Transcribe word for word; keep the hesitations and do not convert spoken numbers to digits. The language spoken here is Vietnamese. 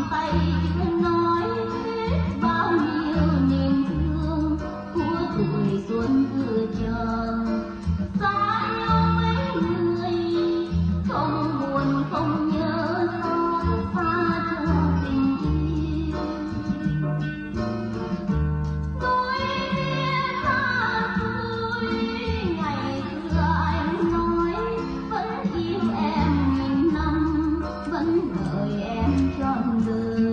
tay nói bao nhiêu niềm thương của tuổi xuân vừa chờ. Xa yêu mấy người không buồn không nhớ xót xa cho tình yêu. Tôi biết xa xôi ngày xưa anh nói vẫn yêu em nghìn năm, vẫn đợi em trọn đời.